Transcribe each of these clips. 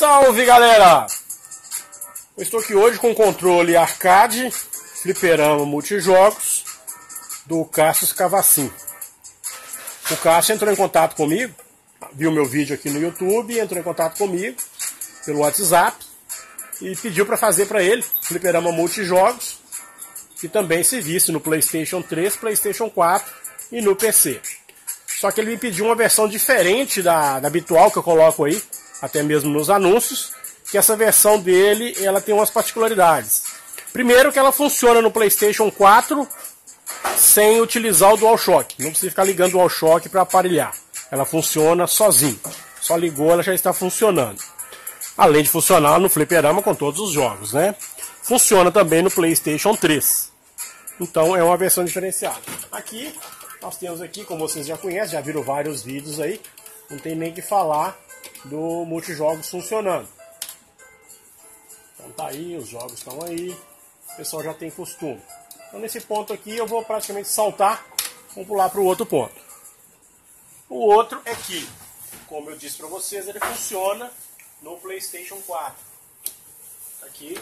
Salve, galera! Eu estou aqui hoje com o controle arcade, fliperama multijogos do Cássio Cavacin. O Cássio entrou em contato comigo, viu meu vídeo aqui no YouTube, entrou em contato comigo pelo WhatsApp e pediu para fazer para ele fliperama multijogos que também servisse no PlayStation 3, PlayStation 4 e no PC. Só que ele me pediu uma versão diferente da habitual que eu coloco aí, até mesmo nos anúncios, que essa versão dele ela tem umas particularidades. Primeiro que ela funciona no PlayStation 4 sem utilizar o DualShock. Não precisa ficar ligando o DualShock para aparelhar. Ela funciona sozinho. Só ligou, ela já está funcionando. Além de funcionar no fliperama com todos os jogos, né? Funciona também no PlayStation 3. Então é uma versão diferenciada. Aqui, nós temos aqui, como vocês já conhecem, já viram vários vídeos aí. Não tem nem que falar do multijogos funcionando. Então tá aí, os jogos estão aí. O pessoal já tem costume. Então nesse ponto aqui eu vou praticamente saltar. Vamos pular para o outro ponto. O outro é que, como eu disse para vocês, ele funciona no PlayStation 4. Aqui.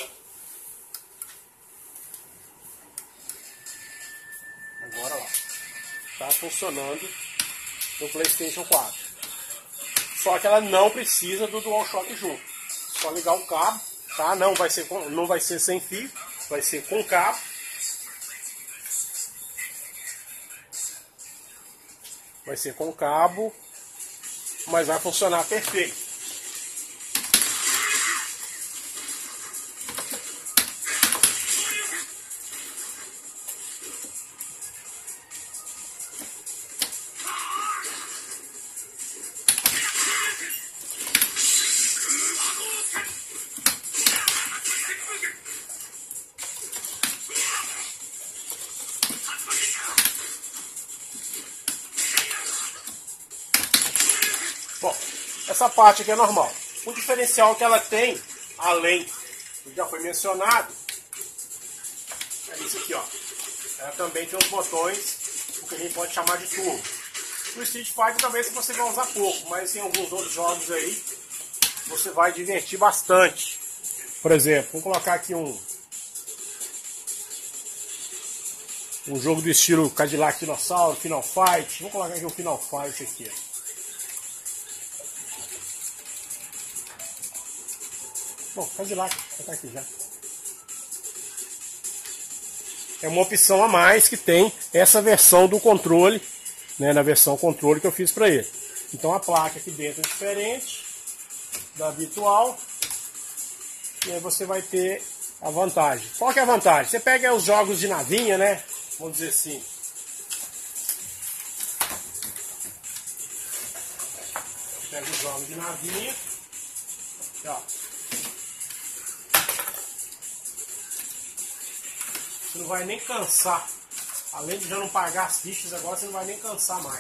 Agora lá. Está funcionando no PlayStation 4. Só que ela não precisa do DualShock junto. Só ligar o cabo, tá? Não vai ser sem fio, vai ser com cabo. Vai ser com cabo, mas vai funcionar perfeito. Bom, essa parte aqui é normal. O diferencial que ela tem, além do que já foi mencionado, é isso aqui, ó. Ela também tem os botões, o que a gente pode chamar de turbo. No Street Fighter talvez você vai usar pouco, mas em alguns outros jogos aí você vai divertir bastante. Por exemplo, vamos colocar aqui um jogo do estilo Cadillac Dinossauro, Final Fight. Vamos colocar aqui um Final Fight aqui, ó. Bom, Cadillac, tá aqui já. É uma opção a mais que tem essa versão do controle, né, na versão controle que eu fiz para ele. Então a placa aqui dentro é diferente da habitual. E aí você vai ter a vantagem. Qual que é a vantagem? Você pega os jogos de navinha, né? Vamos dizer assim. Pega os jogos de navinha. Aqui, ó. Você não vai nem cansar. Além de já não pagar as fichas, agora você não vai nem cansar mais.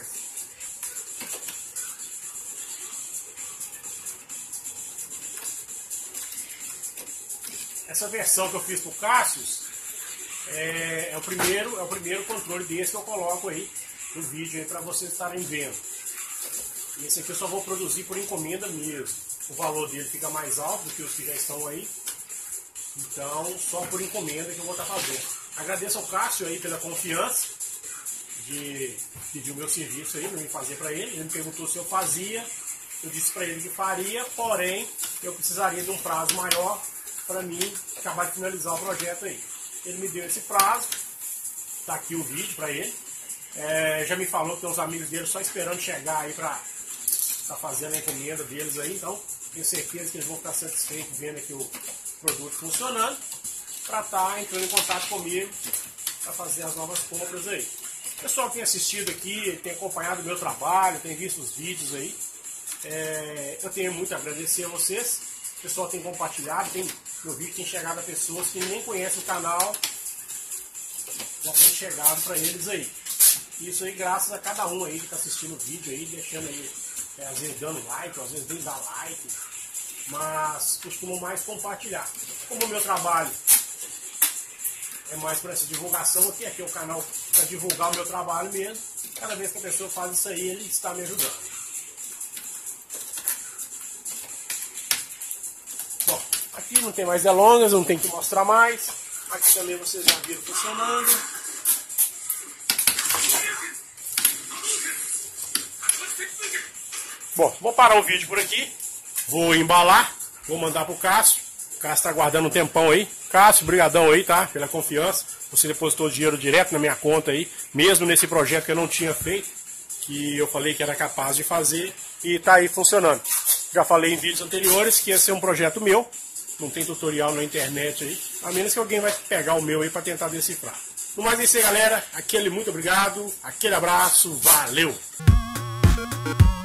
Essa versão que eu fiz pro Cassius é o primeiro controle desse que eu coloco aí no vídeo aí para vocês estarem vendo. E esse aqui eu só vou produzir por encomenda mesmo. O valor dele fica mais alto do que os que já estão aí. Então, só por encomenda que eu vou estar fazendo. Agradeço ao Cássio aí pela confiança de pedir o meu serviço aí, para mim fazer para ele. Ele me perguntou se eu fazia, eu disse para ele que faria, porém eu precisaria de um prazo maior para mim acabar de finalizar o projeto aí. Ele me deu esse prazo, tá aqui o vídeo para ele. Já me falou que tem uns amigos dele só esperando chegar aí para estar fazendo a encomenda deles aí, então tenho certeza que eles vão ficar satisfeitos vendo aqui o produto funcionando, para estar entrando em contato comigo para fazer as novas compras aí. O pessoal que tem assistido aqui, tem acompanhado o meu trabalho, tem visto os vídeos aí, eu tenho muito a agradecer a vocês. O pessoal tem compartilhado, meu vídeo tem chegado a pessoas que nem conhecem o canal, já tem chegado para eles aí. Isso aí graças a cada um aí que está assistindo o vídeo aí, deixando aí, às vezes dando like, às vezes nem dá like, mas costumo mais compartilhar. Como o meu trabalho é mais para essa divulgação aqui é o canal para divulgar o meu trabalho mesmo. Cada vez que a pessoa faz isso aí, ele está me ajudando. Aqui não tem mais delongas, não tem que mostrar mais. Aqui também vocês já viram funcionando. Bom, vou parar o vídeo por aqui. Vou embalar, vou mandar pro Cássio. O Cássio tá aguardando um tempão aí. Cássio, brigadão aí, tá? Pela confiança. Você depositou dinheiro direto na minha conta aí, mesmo nesse projeto que eu não tinha feito, que eu falei que era capaz de fazer, e tá aí funcionando. Já falei em vídeos anteriores que ia ser um projeto meu, não tem tutorial na internet aí, a menos que alguém vai pegar o meu aí para tentar decifrar. No mais é isso aí, galera. Aquele muito obrigado, aquele abraço, valeu!